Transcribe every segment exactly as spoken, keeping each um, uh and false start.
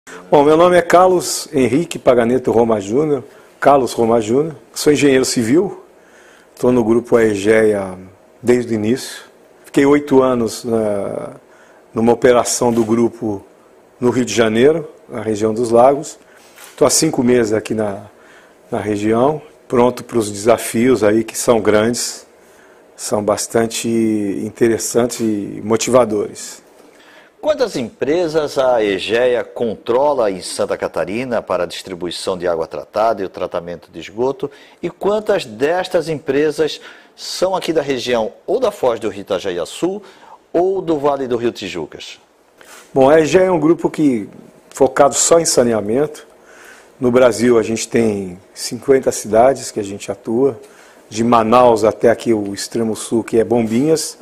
Bom, meu nome é Carlos Henrique Paganeto Roma Júnior, Carlos Roma Júnior, sou engenheiro civil, estou no grupo Aegea desde o início. Fiquei oito anos na, numa operação do grupo no Rio de Janeiro, na região dos lagos. Estou há cinco meses aqui na, na região, pronto para os desafios aí que são grandes, são bastante interessantes e motivadores. Quantas empresas a Aegea controla em Santa Catarina para a distribuição de água tratada e o tratamento de esgoto? E quantas destas empresas são aqui da região ou da Foz do Rio Itajaí-Açu ou do Vale do Rio Tijucas? Bom, a Aegea é um grupo que focado só em saneamento. No Brasil a gente tem cinquenta cidades que a gente atua, de Manaus até aqui o extremo sul, que é Bombinhas.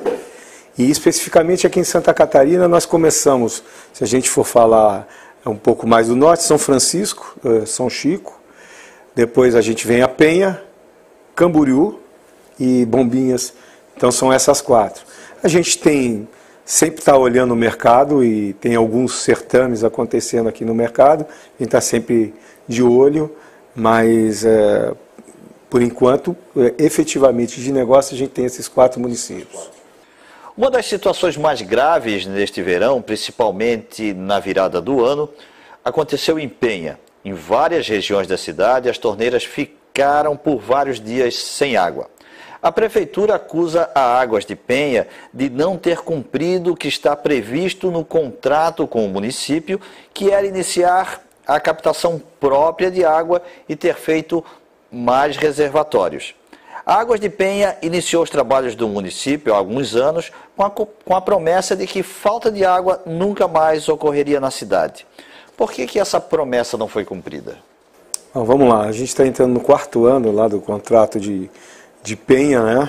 E especificamente aqui em Santa Catarina nós começamos, se a gente for falar um pouco mais do norte, São Francisco, São Chico, depois a gente vem a Penha, Camboriú e Bombinhas, então são essas quatro. A gente tem, sempre está olhando o mercado e tem alguns certames acontecendo aqui no mercado, a gente está sempre de olho, mas é, por enquanto, é, efetivamente de negócio a gente tem esses quatro municípios. Uma das situações mais graves neste verão, principalmente na virada do ano, aconteceu em Penha. Em várias regiões da cidade, as torneiras ficaram por vários dias sem água. A prefeitura acusa a Águas de Penha de não ter cumprido o que está previsto no contrato com o município, que era iniciar a captação própria de água e ter feito mais reservatórios. A Águas de Penha iniciou os trabalhos do município há alguns anos com a, com a promessa de que falta de água nunca mais ocorreria na cidade. Por que que essa promessa não foi cumprida? Bom, vamos lá, a gente está entrando no quarto ano lá do contrato de, de Penha, né?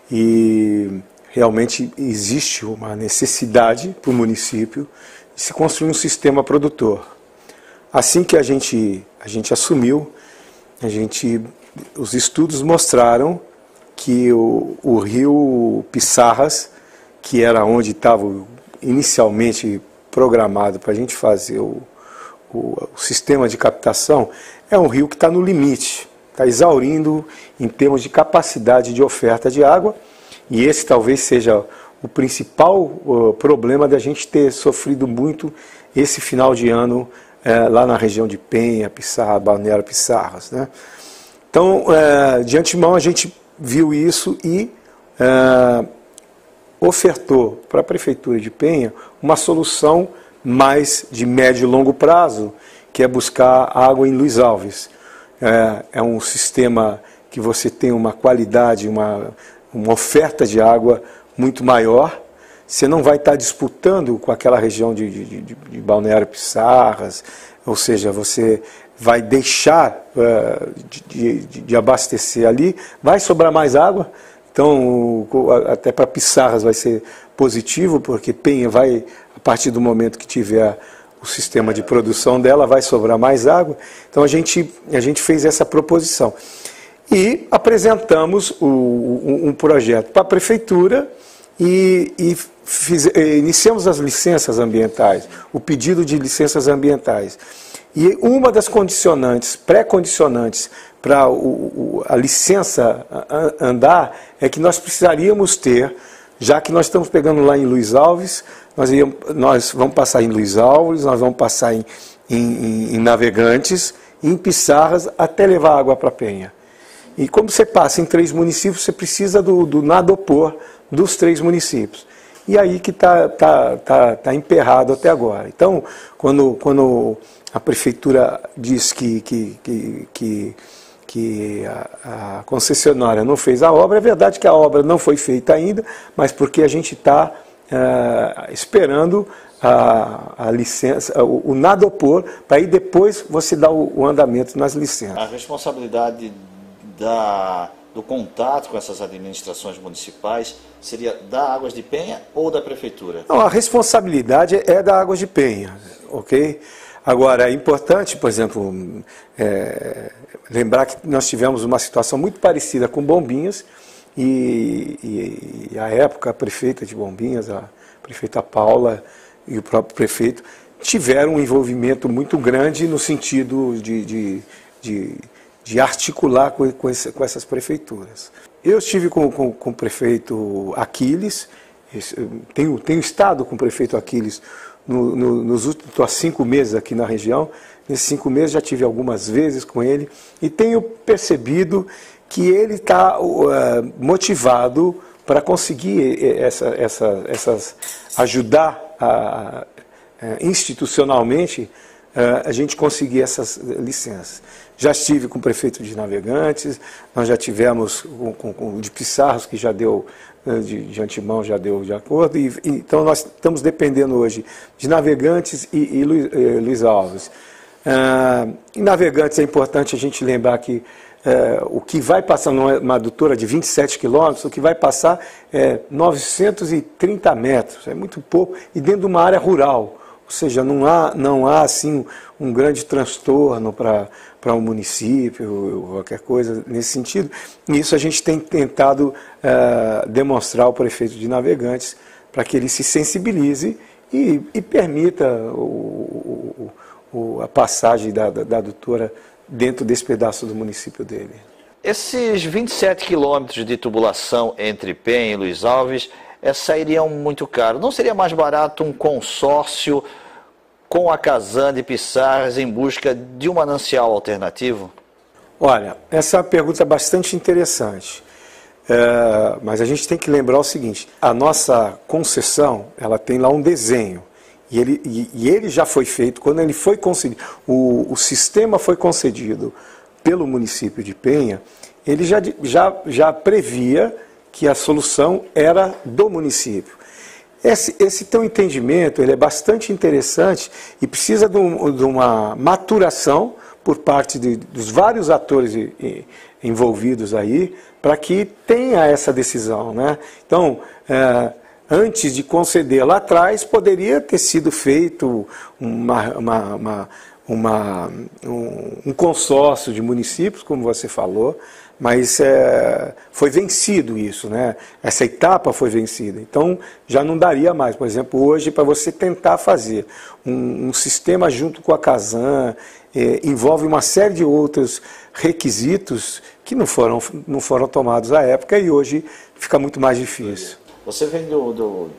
E realmente existe uma necessidade para o município de se construir um sistema produtor. Assim que a gente, a gente assumiu, a gente... os estudos mostraram que o, o rio Pissarras, que era onde estava inicialmente programado para a gente fazer o, o, o sistema de captação, é um rio que está no limite, está exaurindo em termos de capacidade de oferta de água, e esse talvez seja o principal uh, problema da gente ter sofrido muito esse final de ano uh, lá na região de Penha, Pissarras, Balneário Pissarras, né? Então, é, de antemão, a gente viu isso e é, ofertou para a Prefeitura de Penha uma solução mais de médio e longo prazo, que é buscar água em Luiz Alves. É, é um sistema que você tem uma qualidade, uma, uma oferta de água muito maior. Você não vai estar disputando com aquela região de, de, de, de Balneário Pissarras, ou seja, você vai deixar uh, de, de, de abastecer ali, vai sobrar mais água, então até para Pissarras vai ser positivo, porque Penha vai, a partir do momento que tiver o sistema de produção dela, vai sobrar mais água. Então a gente, a gente fez essa proposição. E apresentamos o, um, um projeto para a Prefeitura e, e fiz, iniciamos as licenças ambientais, o pedido de licenças ambientais. E uma das condicionantes, pré-condicionantes para a licença andar é que nós precisaríamos ter, já que nós estamos pegando lá em Luiz Alves, nós, íamos, nós vamos passar em Luiz Alves, nós vamos passar em, em, em Navegantes, em Pissarras, até levar água para Penha. E como você passa em três municípios, você precisa do, do nadopor dos três municípios. E aí que está tá, tá, tá emperrado até agora. Então, quando... quando a Prefeitura diz que, que, que, que, que a, a concessionária não fez a obra, é verdade que a obra não foi feita ainda, mas porque a gente está uh, esperando a, a licença, o, o nadopor, para aí depois você dar o, o andamento nas licenças. A responsabilidade da, do contato com essas administrações municipais seria da Águas de Penha ou da Prefeitura? Não, a responsabilidade é da Águas de Penha, ok? Agora, é importante, por exemplo, é, lembrar que nós tivemos uma situação muito parecida com Bombinhas e, e, e a época a prefeita de Bombinhas, a prefeita Paula e o próprio prefeito tiveram um envolvimento muito grande no sentido de, de, de, de articular com, com, esse, com essas prefeituras. Eu estive com, com, com o prefeito Aquiles, tenho, tenho estado com o prefeito Aquiles no, no, nos últimos cinco meses aqui na região. Nesses cinco meses já tive algumas vezes com ele e tenho percebido que ele está uh, motivado para conseguir essa, essa, essas, ajudar a, a, institucionalmente a gente conseguir essas licenças. Já estive com o prefeito de Navegantes, nós já tivemos com, com, com o de Pissarros, que já deu, de, de antemão já deu de acordo, e, e, então nós estamos dependendo hoje de Navegantes e, e Luiz, eh, Luiz Alves. Ah, em Navegantes é importante a gente lembrar que eh, o que vai passar numa adutora de vinte e sete quilômetros, o que vai passar é novecentos e trinta metros, é muito pouco, e dentro de uma área rural. Ou seja, não há, não há assim, um grande transtorno para para um município, ou qualquer coisa nesse sentido. E isso a gente tem tentado uh, demonstrar ao prefeito de Navegantes para que ele se sensibilize e, e permita o, o, o, a passagem da, da, da adutora dentro desse pedaço do município dele. Esses vinte e sete quilômetros de tubulação entre Penha e Luiz Alves é, sairiam muito caro. Não seria mais barato um consórcio com a Casan de Pissarras em busca de um manancial alternativo? Olha, essa pergunta é bastante interessante, é, mas a gente tem que lembrar o seguinte: a nossa concessão, ela tem lá um desenho, e ele, e, e ele já foi feito, quando ele foi concedido, o, o sistema foi concedido pelo município de Penha, ele já, já, já previa que a solução era do município. Esse, esse teu entendimento ele é bastante interessante e precisa de, um, de uma maturação por parte de, dos vários atores e, e, envolvidos aí, para que tenha essa decisão, né? Então, é, antes de conceder lá atrás, poderia ter sido feito uma, uma, uma, uma, um, um consórcio de municípios, como você falou, mas é, foi vencido isso, né? Essa etapa foi vencida. Então, já não daria mais. Por exemplo, hoje, para você tentar fazer um, um sistema junto com a Casan, é, envolve uma série de outros requisitos que não foram, não foram tomados à época e hoje fica muito mais difícil. Você vem do, do,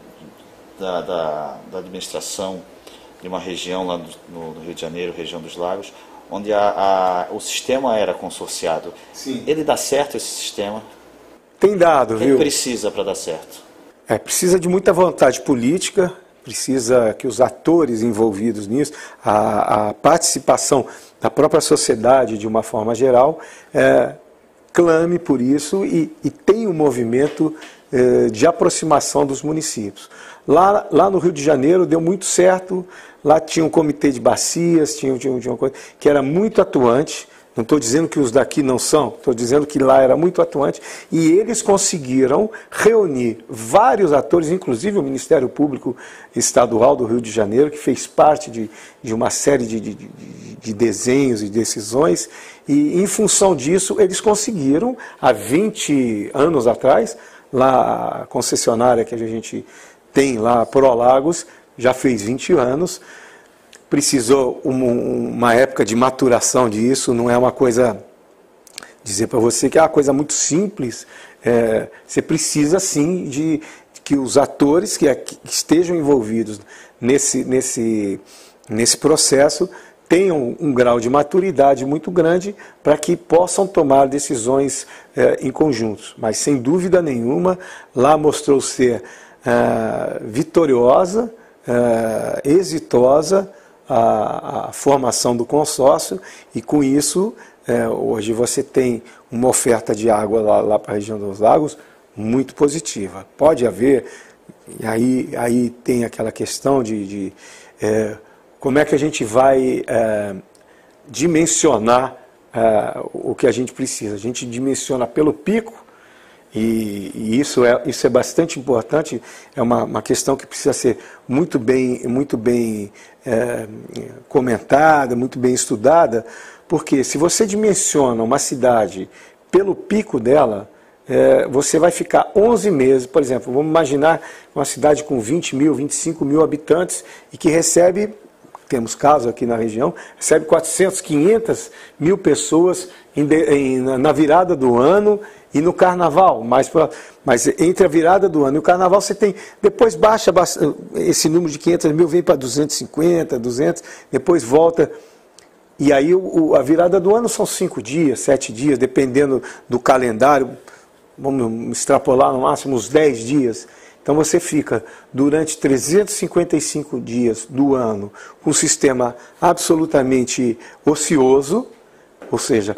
da, da, da administração de uma região lá no, no Rio de Janeiro, região dos Lagos, onde a, a, o sistema era consorciado. Sim. Ele dá certo, esse sistema? Tem dado, o que viu? Precisa para dar certo? É, precisa de muita vontade política, precisa que os atores envolvidos nisso, a, a participação da própria sociedade de uma forma geral, é, clame por isso e, e tenha um movimento é, de aproximação dos municípios. Lá, lá no Rio de Janeiro deu muito certo. Lá tinha um comitê de bacias, tinha, tinha, tinha uma coisa que era muito atuante. Não estou dizendo que os daqui não são, estou dizendo que lá era muito atuante. E eles conseguiram reunir vários atores, inclusive o Ministério Público Estadual do Rio de Janeiro, que fez parte de, de uma série de, de, de, de desenhos e decisões. E, em função disso, eles conseguiram, há vinte anos atrás, lá a concessionária que a gente tem lá, Prolagos, já fez vinte anos, precisou um, uma época de maturação disso, não é uma coisa, dizer para você que é uma coisa muito simples, é, você precisa sim de, de que os atores que, que estejam envolvidos nesse, nesse, nesse processo tenham um grau de maturidade muito grande para que possam tomar decisões é, em conjuntos. Mas sem dúvida nenhuma, lá mostrou ser é, vitoriosa, Uh, exitosa a, a formação do consórcio e com isso uh, hoje você tem uma oferta de água lá, lá para a região dos lagos muito positiva. Pode haver, e aí, aí tem aquela questão de, de uh, como é que a gente vai uh, dimensionar uh, o que a gente precisa. A gente dimensiona pelo pico. E, e isso, é, isso é bastante importante, é uma, uma questão que precisa ser muito bem, muito bem é, comentada, muito bem estudada, porque se você dimensiona uma cidade pelo pico dela, é, você vai ficar onze meses, por exemplo, vamos imaginar uma cidade com vinte mil, vinte e cinco mil habitantes e que recebe temos casos aqui na região, recebe quatrocentas, quinhentas mil pessoas em de, em, na virada do ano e no carnaval. Mas, mas entre a virada do ano e o carnaval você tem, depois baixa, esse número de quinhentas mil vem para duzentos e cinquenta, duzentos, depois volta. E aí o, a virada do ano são cinco dias, sete dias, dependendo do calendário, vamos extrapolar no máximo uns dez dias. Então você fica durante trezentos e cinquenta e cinco dias do ano com um sistema absolutamente ocioso, ou seja,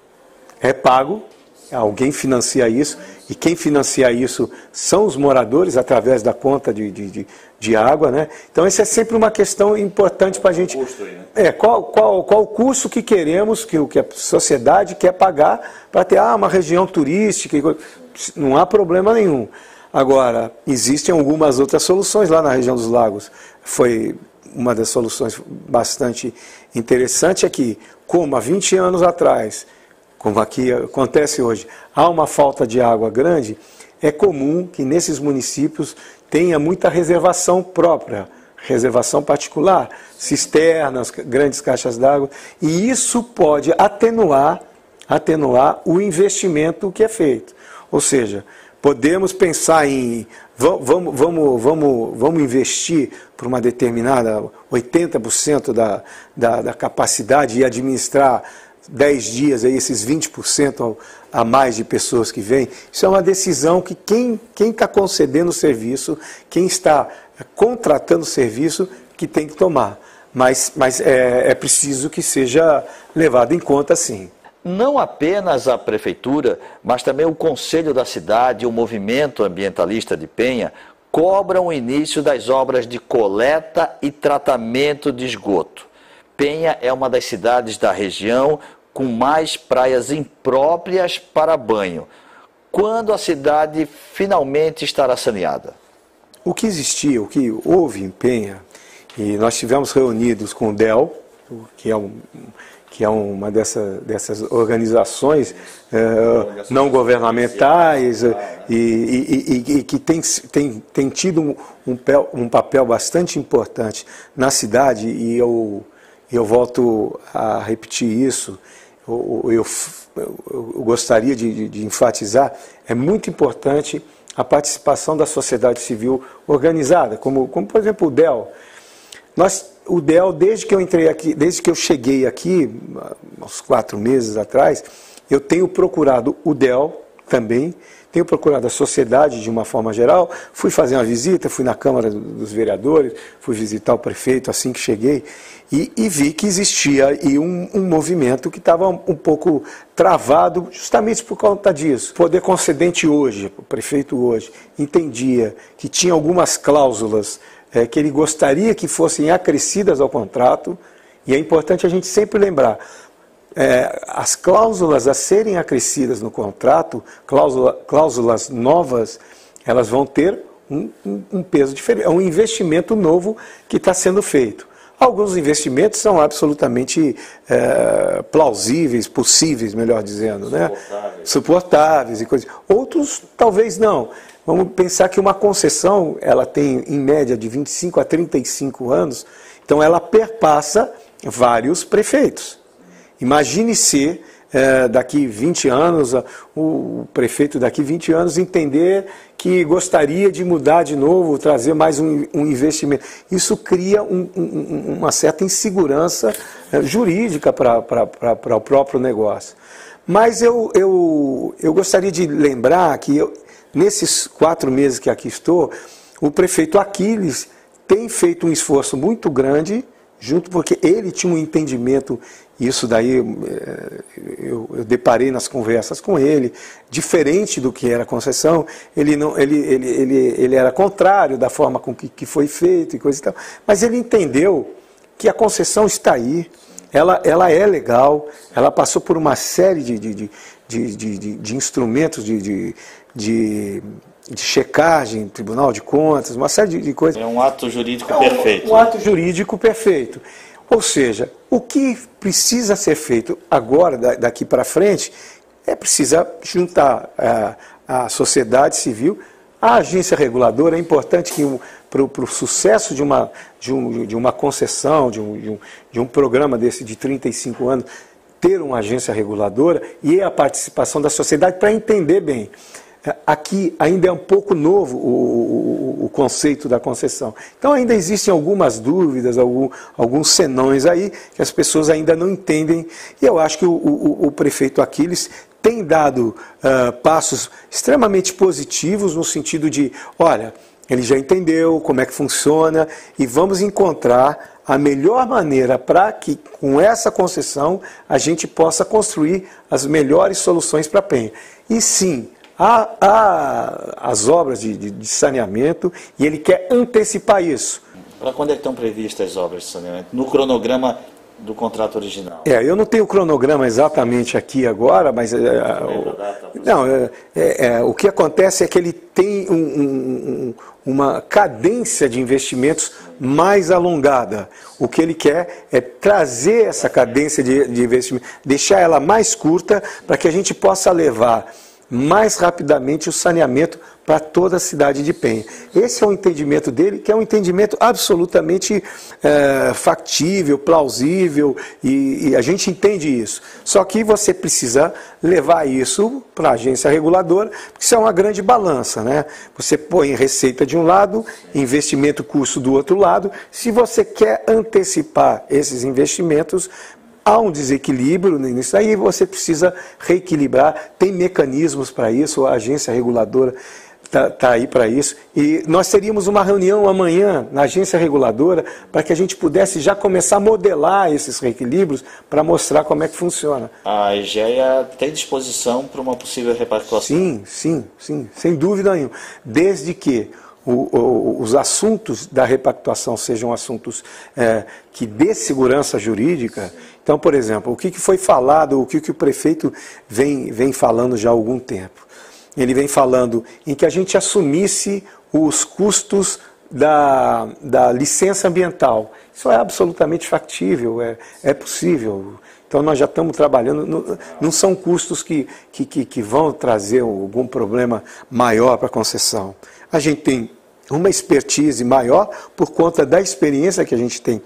é pago, alguém financia isso, e quem financia isso são os moradores através da conta de, de, de, de água, né? Então essa é sempre uma questão importante para a gente. Custo aí, né? É, qual, qual, qual o custo que queremos, que, que a sociedade quer pagar para ter ah, uma região turística, não há problema nenhum. Agora, existem algumas outras soluções lá na região dos lagos. Foi uma das soluções bastante interessante aqui, como há vinte anos atrás, como aqui acontece hoje, há uma falta de água grande, é comum que nesses municípios tenha muita reservação própria, reservação particular, cisternas, grandes caixas d'água, e isso pode atenuar, atenuar o investimento que é feito. Ou seja, podemos pensar em, vamos, vamos, vamos, vamos investir por uma determinada oitenta por cento da, da, da capacidade e administrar dez dias, aí, esses vinte por cento a mais de pessoas que vêm. Isso é uma decisão que quem quem está concedendo o serviço, quem está contratando o serviço, que tem que tomar. Mas, mas é, é preciso que seja levado em conta, sim. Não apenas a Prefeitura, mas também o Conselho da Cidade e o Movimento Ambientalista de Penha cobram o início das obras de coleta e tratamento de esgoto. Penha é uma das cidades da região com mais praias impróprias para banho. Quando a cidade finalmente estará saneada? O que existia, o que houve em Penha, e nós tivemos reunidos com o D E L, que é um... que é uma dessa, dessas organizações eh, não governamentais eh, e, e, e, e que tem, tem, tem tido um, um, um papel bastante importante na cidade, e eu, eu volto a repetir isso, eu, eu, eu gostaria de, de, de enfatizar, é muito importante a participação da sociedade civil organizada, como, como por exemplo o D E L. Nós, o D E L, desde que eu entrei aqui, desde que eu cheguei aqui, uns quatro meses atrás, eu tenho procurado o D E L também, tenho procurado a sociedade de uma forma geral, fui fazer uma visita, fui na Câmara dos Vereadores, fui visitar o prefeito assim que cheguei, e, e vi que existia aí um, um movimento que estava um, um pouco travado justamente por conta disso. O poder concedente hoje, o prefeito hoje, entendia que tinha algumas cláusulas É, que ele gostaria que fossem acrescidas ao contrato, e é importante a gente sempre lembrar, é, as cláusulas a serem acrescidas no contrato, cláusula, cláusulas novas, elas vão ter um, um, um peso diferente, é um investimento novo que está sendo feito. Alguns investimentos são absolutamente é, plausíveis, possíveis, melhor dizendo, né? Suportáveis. Suportáveis e coisas. Outros, talvez não. Vamos pensar que uma concessão, ela tem em média de vinte e cinco a trinta e cinco anos, então ela perpassa vários prefeitos. Imagine se é, daqui vinte anos, o prefeito daqui vinte anos entender que gostaria de mudar de novo, trazer mais um, um investimento. Isso cria um, um, uma certa insegurança é, jurídica para o próprio negócio. Mas eu, eu, eu gostaria de lembrar que eu, nesses quatro meses que aqui estou, o prefeito Aquiles tem feito um esforço muito grande, junto porque ele tinha um entendimento, isso daí eu, eu deparei nas conversas com ele, diferente do que era a concessão, ele, não, ele, ele, ele, ele era contrário da forma com que, que foi feito e coisa e tal, mas ele entendeu que a concessão está aí, ela, ela é legal, ela passou por uma série de, de, de, de, de, de instrumentos de, de De, de checagem, Tribunal de Contas, uma série de, de coisas. É um ato jurídico é um, perfeito. Um ato jurídico perfeito. Ou seja, o que precisa ser feito agora, daqui para frente, é precisa juntar a, a sociedade civil, a agência reguladora. É importante que para o sucesso de uma, de, um, de uma concessão, de um, de, um, de um programa desse de trinta e cinco anos, ter uma agência reguladora e a participação da sociedade para entender bem. Aqui ainda é um pouco novo o, o, o conceito da concessão. Então ainda existem algumas dúvidas, algum, alguns senões aí que as pessoas ainda não entendem. E eu acho que o, o, o prefeito Aquiles tem dado uh, passos extremamente positivos no sentido de, olha, ele já entendeu como é que funciona e vamos encontrar a melhor maneira para que com essa concessão a gente possa construir as melhores soluções para a Penha. E sim, Há, há as obras de, de, de saneamento e ele quer antecipar isso. Para quando é que estão previstas as obras de saneamento? No cronograma do contrato original? É, eu não tenho o cronograma exatamente aqui agora, mas... É, o, não, é, é, é, o que acontece é que ele tem um, um, uma cadência de investimentos mais alongada. O que ele quer é trazer essa cadência de, de investimento, deixar ela mais curta para que a gente possa levar mais rapidamente o saneamento para toda a cidade de Penha. Esse é o entendimento dele, que é um entendimento absolutamente é, factível, plausível, e, e a gente entende isso. Só que você precisa levar isso para a agência reguladora, porque isso é uma grande balança, né? Você põe receita de um lado, investimento, custo do outro lado. Se você quer antecipar esses investimentos, há um desequilíbrio nisso aí, você precisa reequilibrar, tem mecanismos para isso, a agência reguladora está tá aí para isso. E nós teríamos uma reunião amanhã na agência reguladora para que a gente pudesse já começar a modelar esses reequilíbrios para mostrar como é que funciona. A EGEA tem disposição para uma possível repactuação? Sim, sim, sim, sem dúvida nenhuma. Desde que O, o, os assuntos da repactuação sejam assuntos é, que dê segurança jurídica. Então, por exemplo, o que, que foi falado, o que, que o prefeito vem, vem falando já há algum tempo? Ele vem falando em que a gente assumisse os custos da, da licença ambiental. Isso é absolutamente factível, é, é possível. Então nós já estamos trabalhando, não, não são custos que, que, que, que vão trazer algum problema maior para a concessão. A gente tem uma expertise maior por conta da experiência que a gente tem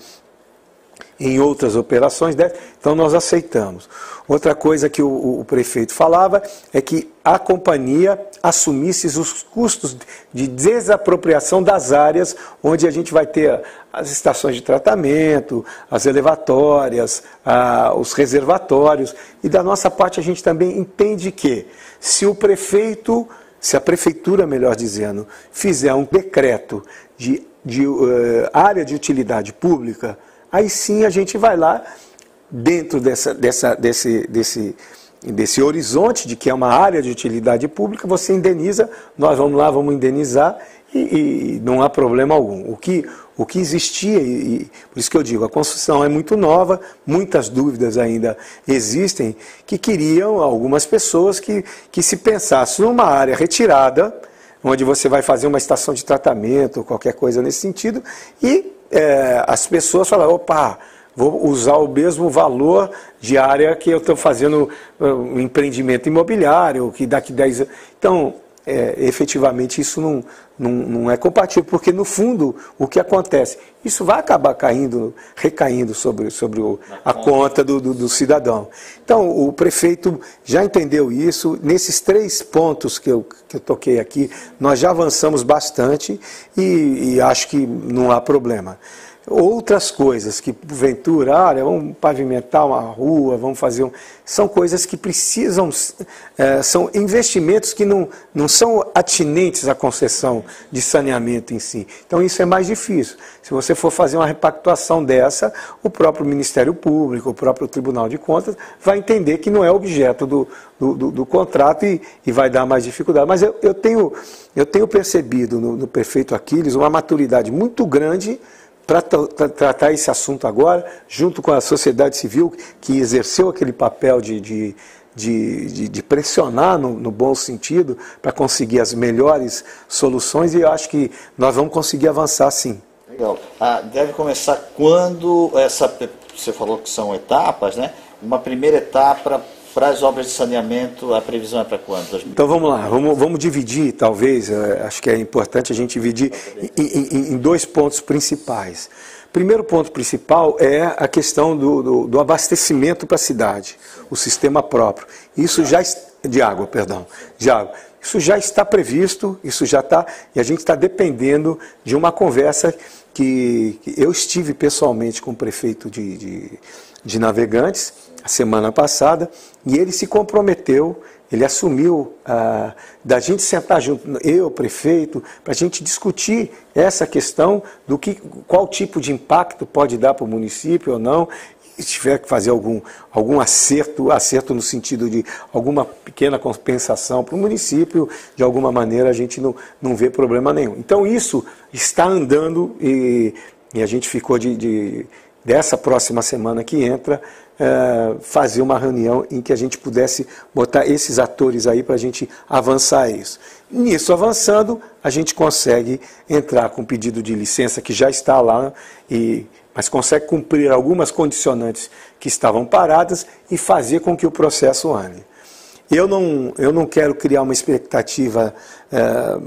em outras operações, então nós aceitamos. Outra coisa que o, o prefeito falava é que a companhia assumisse os custos de desapropriação das áreas onde a gente vai ter as estações de tratamento, as elevatórias, a, os reservatórios. E da nossa parte a gente também entende que se o prefeito... Se a prefeitura, melhor dizendo, fizer um decreto de, de uh, área de utilidade pública, aí sim a gente vai lá, dentro dessa, dessa, desse, desse, desse horizonte de que é uma área de utilidade pública, você indeniza, nós vamos lá, vamos indenizar e, e não há problema algum. O que, o que existia, e, e por isso que eu digo, a construção é muito nova, muitas dúvidas ainda existem, que queriam algumas pessoas que, que se pensasse numa área retirada, onde você vai fazer uma estação de tratamento, qualquer coisa nesse sentido, e é, as pessoas falam, opa, vou usar o mesmo valor de área que eu estou fazendo um empreendimento imobiliário, que daqui dez anos... Então, É, efetivamente isso não, não, não é compatível, porque no fundo o que acontece? Isso vai acabar caindo, recaindo sobre, sobre o, a conta do, do, do cidadão. Então o prefeito já entendeu isso, nesses três pontos que eu, que eu toquei aqui, nós já avançamos bastante e, e acho que não há problema. Outras coisas que, porventura, olha, vamos pavimentar uma rua, vamos fazer um... São coisas que precisam, é, são investimentos que não, não são atinentes à concessão de saneamento em si. Então isso é mais difícil. Se você for fazer uma repactuação dessa, o próprio Ministério Público, o próprio Tribunal de Contas, vai entender que não é objeto do, do, do, do contrato e, e vai dar mais dificuldade. Mas eu, eu, tenho, eu tenho percebido no, no prefeito Aquiles uma maturidade muito grande para tratar esse assunto agora, junto com a sociedade civil, que exerceu aquele papel de, de, de, de, de pressionar no, no bom sentido, para conseguir as melhores soluções, e eu acho que nós vamos conseguir avançar sim. Legal. Ah, deve começar quando essa, você falou que são etapas, né? Uma primeira etapa para as obras de saneamento, a previsão é para quando? Então vamos lá, vamos, vamos dividir, talvez, acho que é importante a gente dividir em, em, em dois pontos principais. Primeiro ponto principal é a questão do, do, do abastecimento para a cidade, o sistema próprio. Isso já de água, perdão, de água. Isso já está previsto, isso já está, e a gente está dependendo de uma conversa que, que eu estive pessoalmente com o prefeito de, de, de Navegantes a semana passada, e ele se comprometeu, ele assumiu ah, da gente sentar junto, eu, prefeito, para a gente discutir essa questão do que, qual tipo de impacto pode dar para o município ou não, e se tiver que fazer algum, algum acerto, acerto no sentido de alguma pequena compensação para o município, de alguma maneira a gente não, não vê problema nenhum. Então isso está andando e, e a gente ficou de, de, dessa próxima semana que entra, É, fazer uma reunião em que a gente pudesse botar esses atores aí para a gente avançar isso. Nisso avançando, a gente consegue entrar com pedido de licença que já está lá, e, mas consegue cumprir algumas condicionantes que estavam paradas e fazer com que o processo ande. Eu não, eu não quero criar uma expectativa é,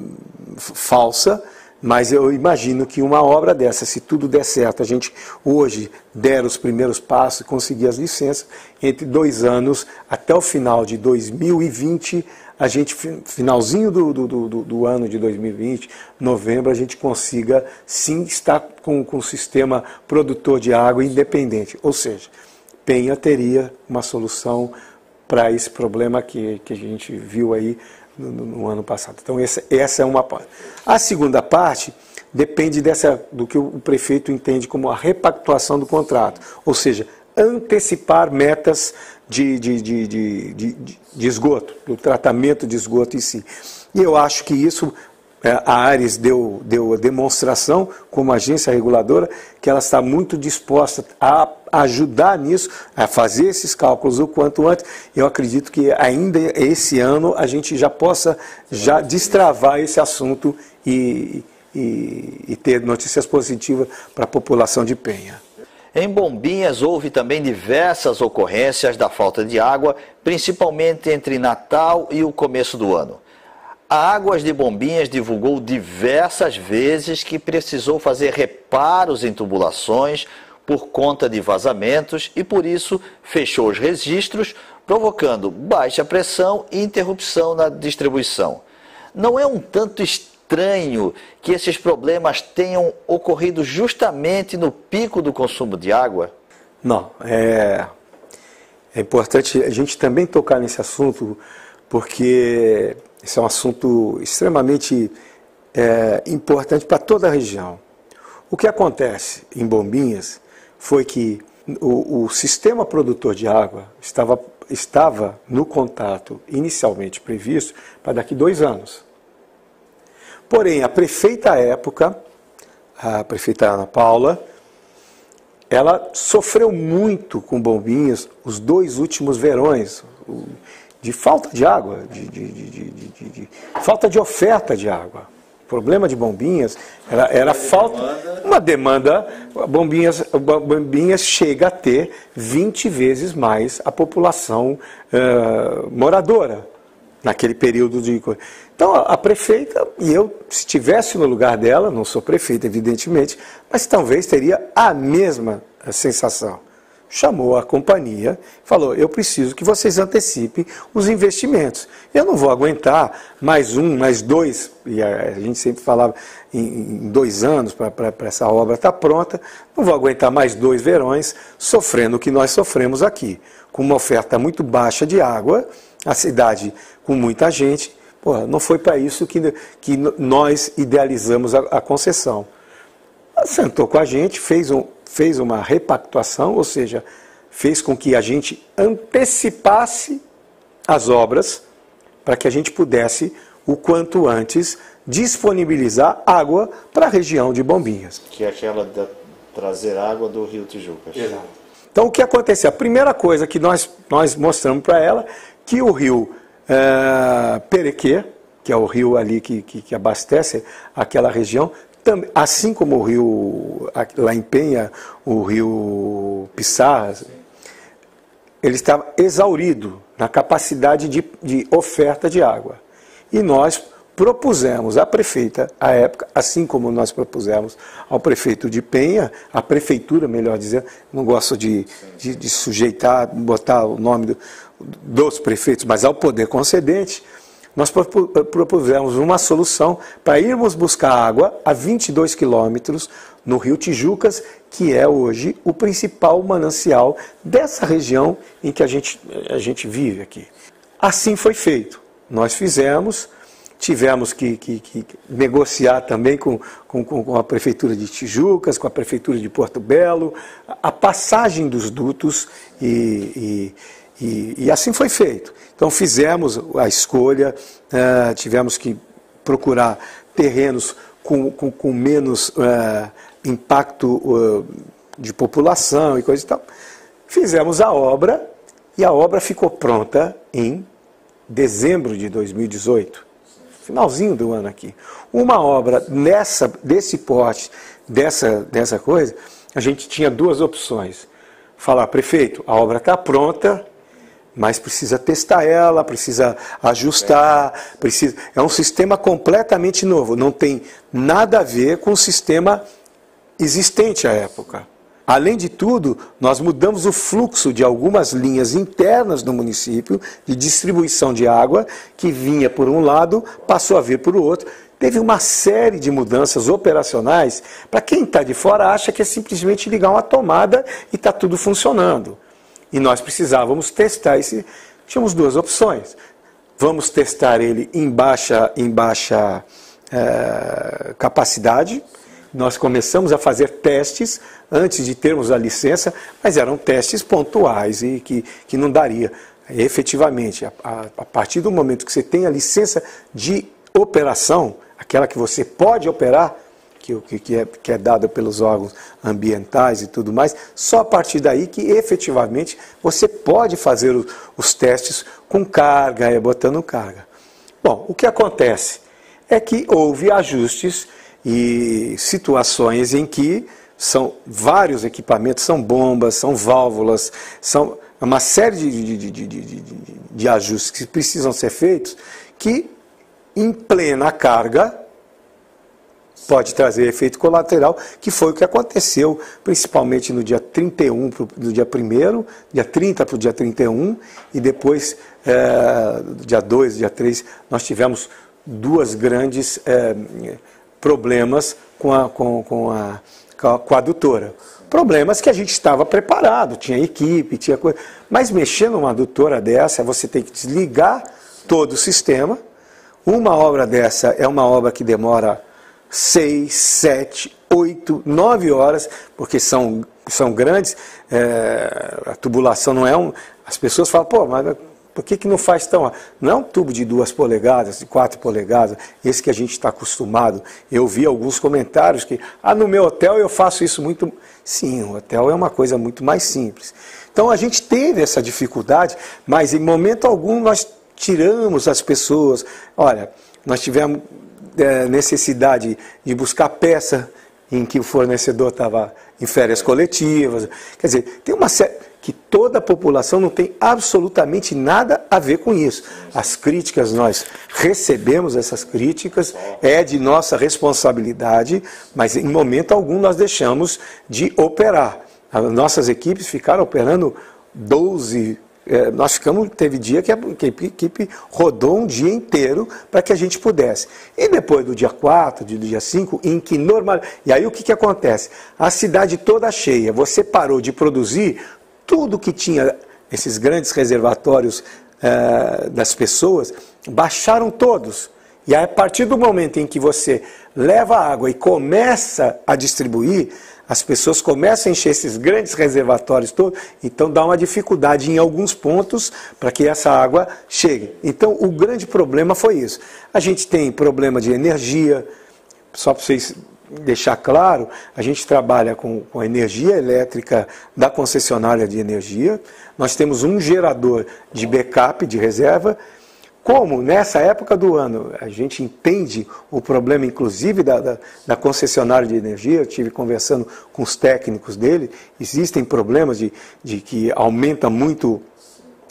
falsa, mas eu imagino que uma obra dessa, se tudo der certo, a gente hoje der os primeiros passos e conseguir as licenças, entre dois anos, até o final de dois mil e vinte, a gente, finalzinho do, do, do, do ano de dois mil e vinte, novembro, a gente consiga sim estar com, com o sistema produtor de água independente. Ou seja, Penha teria uma solução para esse problema que, que a gente viu aí No, no ano passado. Então essa, essa é uma parte. A segunda parte depende dessa, do que o prefeito entende como a repactuação do contrato, ou seja, antecipar metas de, de, de, de, de, de esgoto, do tratamento de esgoto em si. E eu acho que isso, a Ares deu, deu a demonstração, como agência reguladora, que ela está muito disposta a ajudar nisso, a fazer esses cálculos o quanto antes. Eu acredito que ainda esse ano a gente já possa já destravar esse assunto e, e, e ter notícias positivas para a população de Penha. Em Bombinhas houve também diversas ocorrências da falta de água, principalmente entre Natal e o começo do ano. A Águas de Bombinhas divulgou diversas vezes que precisou fazer reparos em tubulações por conta de vazamentos e, por isso, fechou os registros, provocando baixa pressão e interrupção na distribuição. Não é um tanto estranho que esses problemas tenham ocorrido justamente no pico do consumo de água? Não, é, é importante a gente também tocar nesse assunto, porque esse é um assunto extremamente é, importante para toda a região. O que acontece em Bombinhas foi que o, o sistema produtor de água estava, estava no contrato inicialmente previsto para daqui dois anos. Porém, a prefeita à época, a prefeita Ana Paula, ela sofreu muito com Bombinhas os dois últimos verões, de falta de água, de, de, de, de, de, de falta de oferta de água. O problema de Bombinhas era, era falta, uma demanda, Bombinhas, Bombinhas chega a ter vinte vezes mais a população uh, moradora naquele período de... Então a, a prefeita, e eu, se estivesse no lugar dela, não sou prefeita evidentemente, mas talvez teria a mesma sensação. Chamou a companhia, falou, eu preciso que vocês antecipem os investimentos. Eu não vou aguentar mais um, mais dois, e a, a gente sempre falava em, em dois anos para essa obra estar pronta, não vou aguentar mais dois verões sofrendo o que nós sofremos aqui, com uma oferta muito baixa de água, a cidade com muita gente. Porra, não foi para isso que, que nós idealizamos a, a concessão. Ela sentou com a gente, fez um... fez uma repactuação, ou seja, fez com que a gente antecipasse as obras para que a gente pudesse, o quanto antes, disponibilizar água para a região de Bombinhas. Que é aquela de trazer água do Rio Tijucas. Exato. Então, o que aconteceu? A primeira coisa que nós, nós mostramos para ela, que o rio é, Perequê, que é o rio ali que, que, que abastece aquela região, assim como o rio, lá em Penha, o rio Pissarras, ele estava exaurido na capacidade de, de oferta de água. E nós propusemos à prefeita, à época, assim como nós propusemos ao prefeito de Penha, à prefeitura, melhor dizendo, não gosto de, de, de sujeitar, botar o nome do, dos prefeitos, mas ao poder concedente, nós propusemos uma solução para irmos buscar água a vinte e dois quilômetros no Rio Tijucas, que é hoje o principal manancial dessa região em que a gente, a gente vive aqui. Assim foi feito. Nós fizemos, tivemos que, que, que negociar também com, com, com a Prefeitura de Tijucas, com a Prefeitura de Porto Belo, a passagem dos dutos e, e, e, e assim foi feito. Então fizemos a escolha, uh, tivemos que procurar terrenos com, com, com menos uh, impacto uh, de população e coisa e tal. Fizemos a obra e a obra ficou pronta em dezembro de dois mil e dezoito, finalzinho do ano aqui. Uma obra nessa, desse porte, dessa, dessa coisa, a gente tinha duas opções. Falar, prefeito, a obra está pronta, mas precisa testar ela, precisa ajustar, precisa... é um sistema completamente novo, não tem nada a ver com o sistema existente à época. Além de tudo, nós mudamos o fluxo de algumas linhas internas do município de distribuição de água, que vinha por um lado, passou a vir por outro. Teve uma série de mudanças operacionais. Para quem está de fora, acha que é simplesmente ligar uma tomada e está tudo funcionando. E nós precisávamos testar esse. Tínhamos duas opções. Vamos testar ele em baixa, em baixa é, capacidade. Nós começamos a fazer testes antes de termos a licença, mas eram testes pontuais e que, que não daria. Efetivamente, a, a, a partir do momento que você tem a licença de operação, aquela que você pode operar, que, que, é, que é dada pelos órgãos ambientais e tudo mais, só a partir daí que efetivamente você pode fazer os, os testes com carga, é, botando carga. Bom, o que acontece é que houve ajustes e situações em que são vários equipamentos, são bombas, são válvulas, são uma série de, de, de, de, de, de ajustes que precisam ser feitos, que em plena carga pode trazer efeito colateral, que foi o que aconteceu, principalmente no dia trinta e um, no dia primeiro, dia trinta para o dia trinta e um, e depois, é, dia dois, dia três, nós tivemos duas grandes é, problemas com a, com, com, a, com a adutora. Problemas que a gente estava preparado, tinha equipe, tinha coisa. Mas mexer numa adutora dessa, você tem que desligar todo o sistema. Uma obra dessa é uma obra que demora seis, sete, oito, nove horas, porque são, são grandes, é, a tubulação não é um... As pessoas falam, pô, mas por que, que não faz tão... Não é um tubo de duas polegadas, de quatro polegadas, esse que a gente está acostumado. Eu vi alguns comentários que, ah, no meu hotel eu faço isso muito... Sim, o hotel é uma coisa muito mais simples. Então a gente teve essa dificuldade, mas em momento algum nós tiramos as pessoas. Olha, nós tivemos é, necessidade de buscar peça em que o fornecedor estava em férias coletivas. Quer dizer, tem uma série... que toda a população não tem absolutamente nada a ver com isso. As críticas, nós recebemos essas críticas, é de nossa responsabilidade, mas em momento algum nós deixamos de operar. As nossas equipes ficaram operando doze, é, nós ficamos, teve dia que a, que a equipe rodou um dia inteiro para que a gente pudesse. E depois do dia quatro, do dia cinco, em que normal... E aí o que, que acontece? A cidade toda cheia, você parou de produzir... Tudo que tinha esses grandes reservatórios eh, das pessoas, baixaram todos. E aí, a partir do momento em que você leva a água e começa a distribuir, as pessoas começam a encher esses grandes reservatórios todos, então dá uma dificuldade em alguns pontos para que essa água chegue. Então o grande problema foi isso. A gente tem problema de energia, só para vocês... deixar claro, a gente trabalha com, com a energia elétrica da concessionária de energia, nós temos um gerador de backup, de reserva. Como nessa época do ano a gente entende o problema, inclusive, da, da, da concessionária de energia, eu estive conversando com os técnicos dele, existem problemas de, de que aumenta muito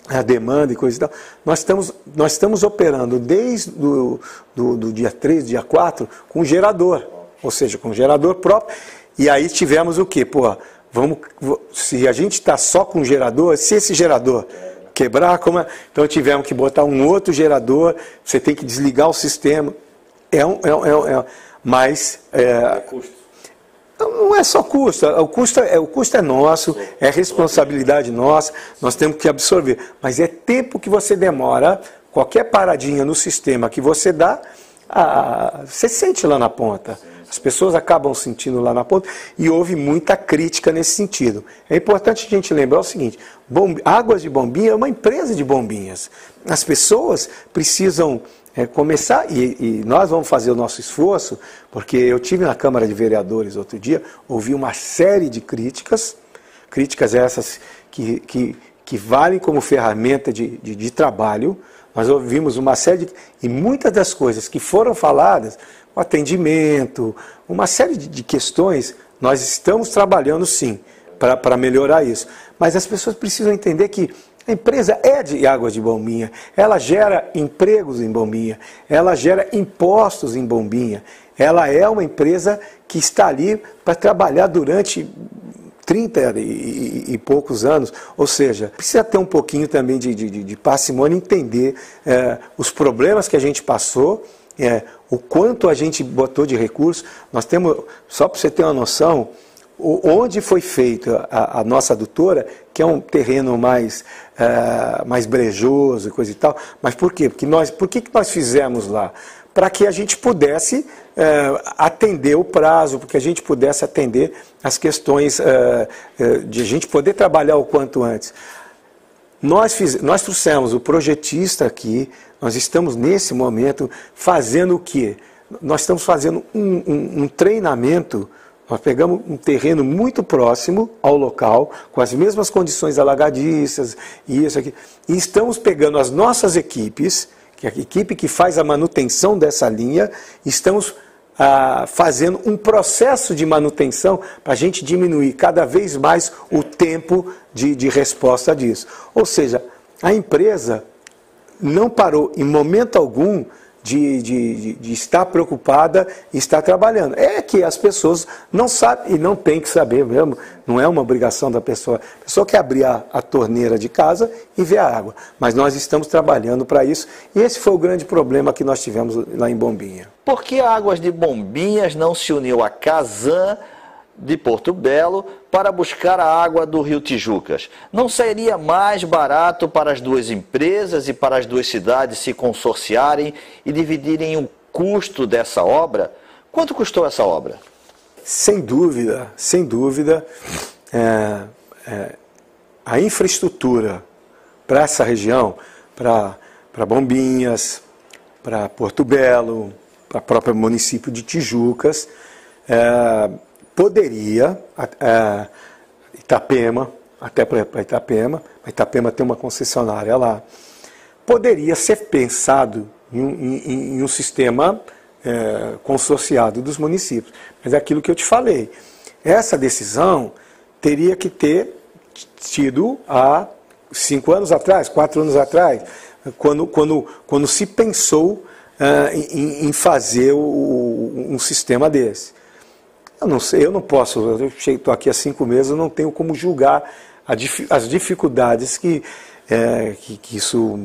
a demanda e coisa e tal, nós estamos, nós estamos operando desde do, do, do dia três, dia quatro, com gerador, ou seja, com gerador próprio, e aí tivemos o quê? Pô, vamos, se a gente está só com gerador, se esse gerador quebrar, como é? Então tivemos que botar um outro gerador, você tem que desligar o sistema, é um, é, é, é, mas... É, é custo. Não é só custo, o custo é, o custo é nosso, é responsabilidade nossa, nós temos que absorver. Mas é tempo que você demora, qualquer paradinha no sistema que você dá, a, você sente lá na ponta. As pessoas acabam sentindo lá na ponta e houve muita crítica nesse sentido. É importante a gente lembrar o seguinte, Bomb... Águas de Bombinha é uma empresa de bombinhas. As pessoas precisam... É começar, e, e nós vamos fazer o nosso esforço, porque eu tive na Câmara de Vereadores outro dia, ouvi uma série de críticas, críticas essas que, que, que valem como ferramenta de, de, de trabalho, nós ouvimos uma série de... E muitas das coisas que foram faladas, o atendimento, uma série de, de questões, nós estamos trabalhando sim, para melhorar isso. Mas as pessoas precisam entender que a empresa é de Águas de Bombinha, ela gera empregos em Bombinha, ela gera impostos em Bombinha, ela é uma empresa que está ali para trabalhar durante trinta e, e, e poucos anos, ou seja, precisa ter um pouquinho também de, de, de parcimônia, entender é, os problemas que a gente passou, é, o quanto a gente botou de recursos. Nós temos, só para você ter uma noção, onde foi feita a, a nossa adutora, que é um terreno mais, uh, mais brejoso e coisa e tal, mas por quê? Porque nós, por que, que nós fizemos lá? Para que a gente pudesse uh, atender o prazo, porque a gente pudesse atender as questões uh, uh, de a gente poder trabalhar o quanto antes. Nós, fiz, nós trouxemos o projetista aqui, nós estamos nesse momento fazendo o quê? Nós estamos fazendo um, um, um treinamento. Nós pegamos um terreno muito próximo ao local, com as mesmas condições alagadiças e isso aqui, e estamos pegando as nossas equipes, que é a equipe que faz a manutenção dessa linha, estamos ah, fazendo um processo de manutenção para a gente diminuir cada vez mais o tempo de, de resposta disso. Ou seja, a empresa não parou em momento algum De, de, de estar preocupada e estar trabalhando. É que as pessoas não sabem, e não tem que saber mesmo, não é uma obrigação da pessoa. A pessoa quer abrir a, a torneira de casa e ver a água. Mas nós estamos trabalhando para isso, e esse foi o grande problema que nós tivemos lá em Bombinha. Por que a Águas de Bombinhas não se uniu à Casan de Porto Belo para buscar a água do Rio Tijucas? Não seria mais barato para as duas empresas e para as duas cidades se consorciarem e dividirem o custo dessa obra? Quanto custou essa obra? Sem dúvida, sem dúvida, é, é, a infraestrutura para essa região, para para Bombinhas, para Porto Belo, para o próprio município de Tijucas, é, poderia, é, Itapema, até para Itapema, a Itapema tem uma concessionária lá, poderia ser pensado em um, em, em um sistema é, consorciado dos municípios. Mas é aquilo que eu te falei, essa decisão teria que ter tido há cinco anos atrás, quatro anos atrás, quando, quando, quando se pensou uh, em, em fazer o, um sistema desse. Eu não sei, eu não posso, eu estou aqui há cinco meses, eu não tenho como julgar a, as dificuldades que, é, que, que isso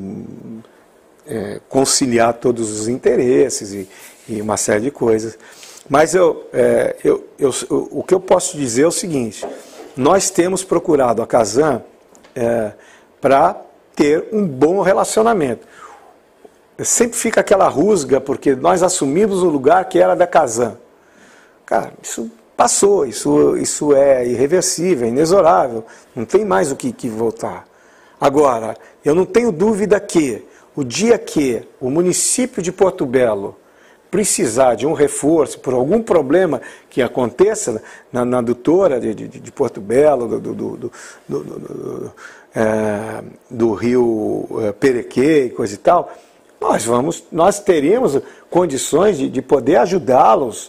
é, conciliar todos os interesses e, e uma série de coisas. Mas eu, é, eu, eu, o que eu posso dizer é o seguinte, nós temos procurado a Casan é, para ter um bom relacionamento. Sempre fica aquela rusga, porque nós assumimos o lugar que era da Casan. Cara, isso passou, isso, isso é irreversível, é inexorável, não tem mais o que, que voltar. Agora, eu não tenho dúvida que o dia que o município de Porto Belo precisar de um reforço por algum problema que aconteça na, na adutora de, de, de Porto Belo, do, do, do, do, do, do, é, do rio é, Perequê e coisa e tal, nós, vamos, nós teremos condições de, de poder ajudá-los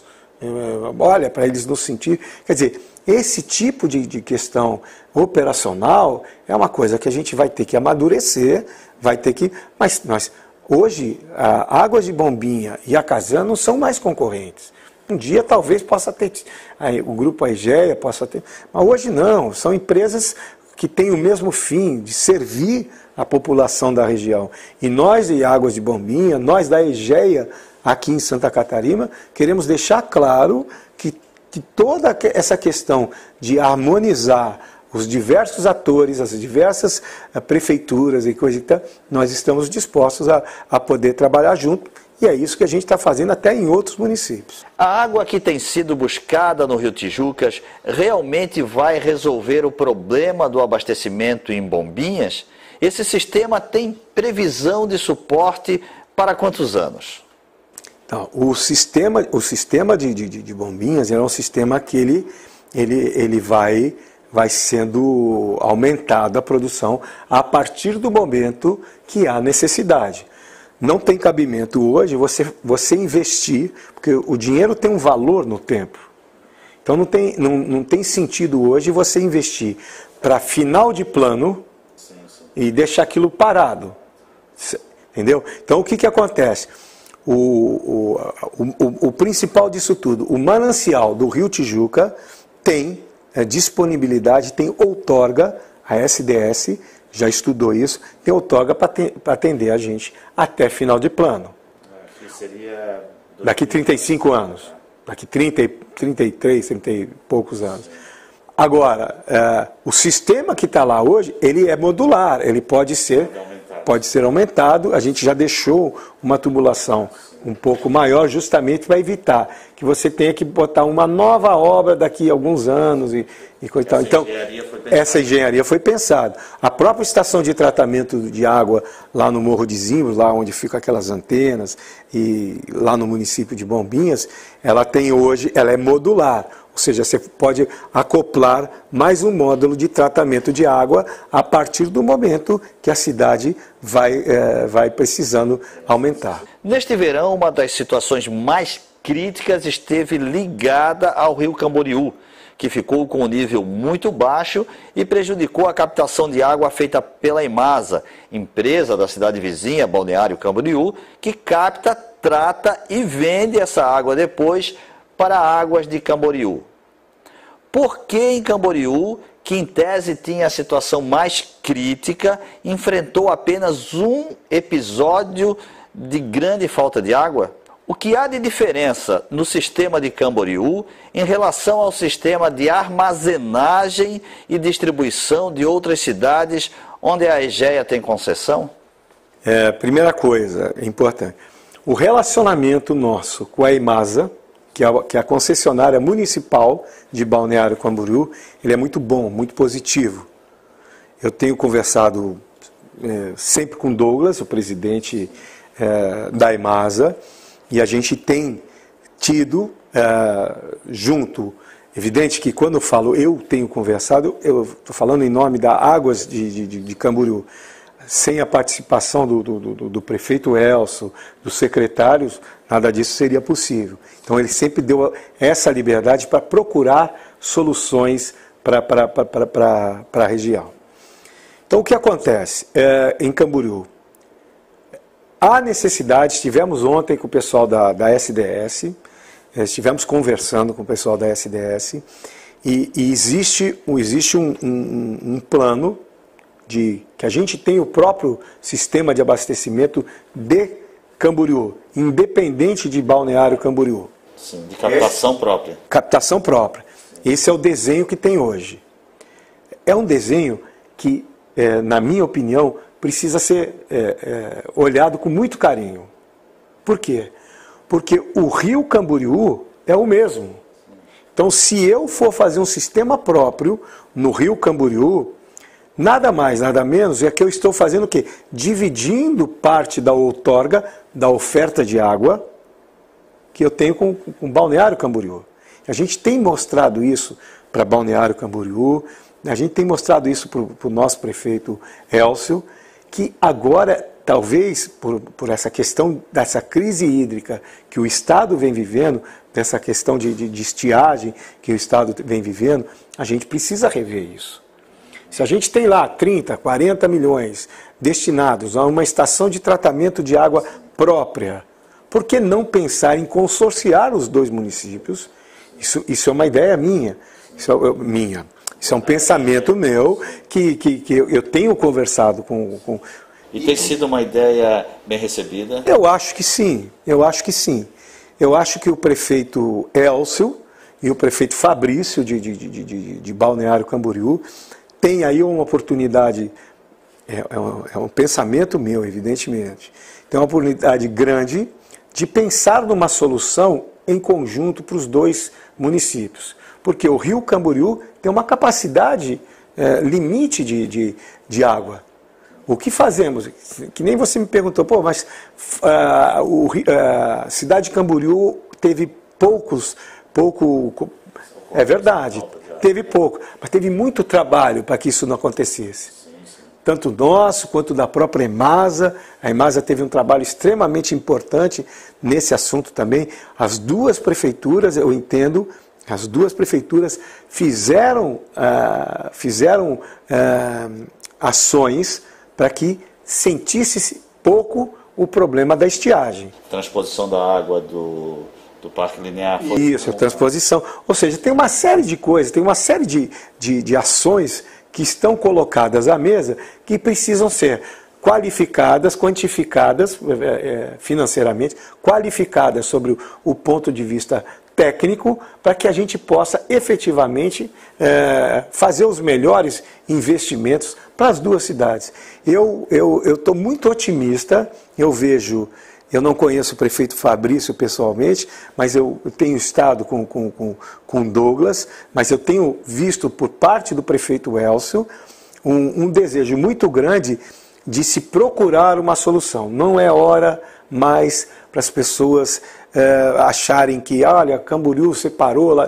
olha, para eles nos sentir. Quer dizer, esse tipo de, de questão operacional é uma coisa que a gente vai ter que amadurecer, vai ter que... Mas nós, hoje, a Águas de Bombinha e a Casan não são mais concorrentes. Um dia talvez possa ter, o grupo Aegea possa ter, mas hoje não, são empresas que têm o mesmo fim, de servir a população da região. E nós de Águas de Bombinha, nós da Aegea, aqui em Santa Catarina, queremos deixar claro que, que toda essa questão de harmonizar os diversos atores, as diversas uh, prefeituras e coisa e tal, nós estamos dispostos a, a poder trabalhar junto. E é isso que a gente está fazendo até em outros municípios. A água que tem sido buscada no Rio Tijucas realmente vai resolver o problema do abastecimento em Bombinhas? Esse sistema tem previsão de suporte para quantos anos? Então, o sistema, o sistema de, de, de Bombinhas é um sistema que ele, ele, ele vai, vai sendo aumentada a produção a partir do momento que há necessidade. Não tem cabimento hoje você, você investir, porque o dinheiro tem um valor no tempo. Então não tem, não, não tem sentido hoje você investir para final de plano sim, sim. e deixar aquilo parado. Entendeu? Então o que, que acontece? O, o, o, o principal disso tudo, o manancial do Rio Tijuca tem é, disponibilidade, tem outorga, a S D S já estudou isso, tem outorga para atender a gente até final de plano. Que seria daqui trinta e cinco anos, daqui trinta, trinta e três, trinta e poucos anos. Agora, é, o sistema que está lá hoje, ele é modular, ele pode ser, pode ser aumentado, a gente já deixou uma tubulação um pouco maior justamente para evitar que você tenha que botar uma nova obra daqui a alguns anos e, e coisa tal. Então, essa engenharia foi pensada. A própria estação de tratamento de água lá no Morro de Zimbros, lá onde ficam aquelas antenas, e lá no município de Bombinhas, ela tem hoje, ela é modular. Ou seja, você pode acoplar mais um módulo de tratamento de água a partir do momento que a cidade vai, é, vai precisando aumentar. Neste verão, uma das situações mais críticas esteve ligada ao rio Camboriú, que ficou com um nível muito baixo e prejudicou a captação de água feita pela Imasa, empresa da cidade vizinha, Balneário Camboriú, que capta, trata e vende essa água depois para Águas de Camboriú. Por que em Camboriú, que em tese tinha a situação mais crítica, enfrentou apenas um episódio de grande falta de água? O que há de diferença no sistema de Camboriú em relação ao sistema de armazenagem e distribuição de outras cidades onde a Aegea tem concessão? É, primeira coisa, é importante, o relacionamento nosso com a Imasa, que é, a, que é a concessionária municipal de Balneário Camboriú, ele é muito bom, muito positivo. Eu tenho conversado é, sempre com Douglas, o presidente é, da Imasa, e a gente tem tido é, junto, evidente que quando eu falo eu tenho conversado, eu estou falando em nome da Águas de, de, de Camboriú, sem a participação do, do, do, do prefeito Elcio, dos secretários, nada disso seria possível. Então ele sempre deu essa liberdade para procurar soluções para a região. Então o que acontece é, em Camboriú? Há necessidade, estivemos ontem com o pessoal da, da S D S, estivemos conversando com o pessoal da S D S, e, e existe, existe um, um, um plano de que a gente tem o próprio sistema de abastecimento de Camboriú, independente de Balneário Camboriú. Sim, de captação Esse, própria. Captação própria. Esse é o desenho que tem hoje. É um desenho que, é, na minha opinião, precisa ser é, é, olhado com muito carinho. Por quê? Porque o rio Camboriú é o mesmo. Então, se eu for fazer um sistema próprio no rio Camboriú, nada mais, nada menos é que eu estou fazendo o quê? Dividindo parte da outorga, da oferta de água, que eu tenho com, com Balneário Camboriú. A gente tem mostrado isso para Balneário Camboriú, a gente tem mostrado isso para o nosso prefeito Elcio, que agora, talvez, por, por essa questão dessa crise hídrica que o Estado vem vivendo, dessa questão de, de, de estiagem que o Estado vem vivendo, a gente precisa rever isso. Se a gente tem lá trinta, quarenta milhões destinados a uma estação de tratamento de água própria, por que não pensar em consorciar os dois municípios? Isso, isso é uma ideia minha, isso é, minha. Isso é um pensamento meu que, que, que eu tenho conversado com, com... E tem sido uma ideia bem recebida? Eu acho que sim, eu acho que sim. Eu acho que o prefeito Elcio e o prefeito Fabrício de, de, de, de, de Balneário Camboriú tem aí uma oportunidade, é, é, um, é um pensamento meu, evidentemente, tem uma oportunidade grande de pensar numa solução em conjunto para os dois municípios. Porque o Rio Camboriú tem uma capacidade é, limite de, de, de água. O que fazemos? Que nem você me perguntou, pô, mas uh, o, a cidade de Camboriú teve poucos, pouco, é verdade, teve pouco, mas teve muito trabalho para que isso não acontecesse. Tanto nosso quanto da própria EMASA. A EMASA teve um trabalho extremamente importante nesse assunto também. As duas prefeituras, eu entendo, as duas prefeituras fizeram, uh, fizeram uh, ações para que sentisse pouco o problema da estiagem. Transposição da água do, do Parque Linear. Foi... Isso, a transposição. Ou seja, tem uma série de coisas, tem uma série de, de, de ações que estão colocadas à mesa que precisam ser qualificadas, quantificadas financeiramente, qualificadas sobre o, o ponto de vista técnico, para que a gente possa efetivamente é, fazer os melhores investimentos para as duas cidades. Eu eu eu estou muito otimista, eu vejo, eu não conheço o prefeito Fabrício pessoalmente, mas eu tenho estado com com, com, com Douglas, mas eu tenho visto por parte do prefeito Elcio um, um desejo muito grande de se procurar uma solução. Não é hora mais para as pessoas é, acharem que, olha, Camboriú separou lá.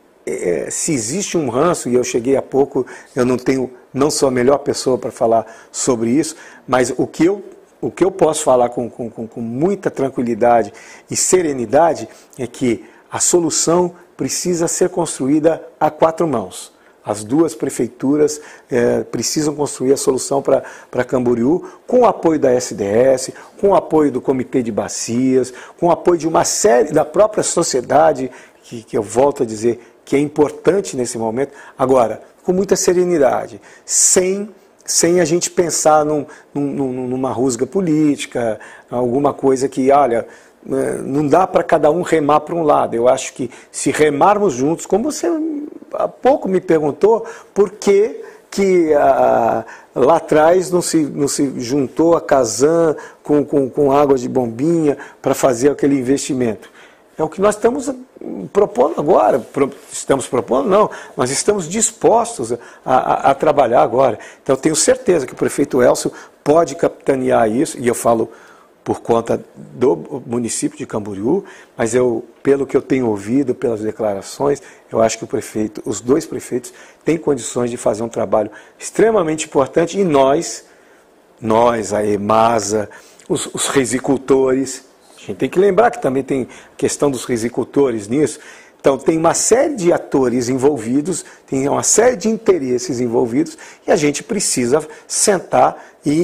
É, se existe um ranço, e eu cheguei há pouco, eu não tenho, não sou a melhor pessoa para falar sobre isso, mas o que eu, o que eu posso falar com, com, com muita tranquilidade e serenidade é que a solução precisa ser construída a quatro mãos. As duas prefeituras é, precisam construir a solução para Camboriú, com o apoio da S D S, com o apoio do Comitê de Bacias, com o apoio de uma série, da própria sociedade, que, que eu volto a dizer que é importante nesse momento. Agora, com muita serenidade, sem, sem a gente pensar num, num, numa rusga política, alguma coisa que, olha, não dá para cada um remar para um lado. Eu acho que se remarmos juntos, como você há pouco me perguntou, por que, que ah, lá atrás não se, não se juntou a Casan com, com, com água de bombinha para fazer aquele investimento? É o que nós estamos propondo agora. Estamos propondo? Não. Nós estamos dispostos a, a, a trabalhar agora. Então, eu tenho certeza que o prefeito Elcio pode capitanear isso, e eu falo por conta do município de Camboriú, mas eu, pelo que eu tenho ouvido, pelas declarações, eu acho que o prefeito, os dois prefeitos têm condições de fazer um trabalho extremamente importante, e nós, nós, a EMASA, os, os risicultores, a gente tem que lembrar que também tem questão dos risicultores nisso. Então, tem uma série de atores envolvidos, tem uma série de interesses envolvidos, e a gente precisa sentar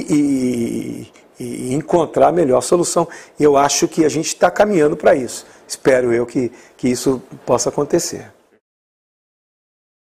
e, e, e encontrar a melhor solução. E eu acho que a gente está caminhando para isso. Espero eu que, que isso possa acontecer.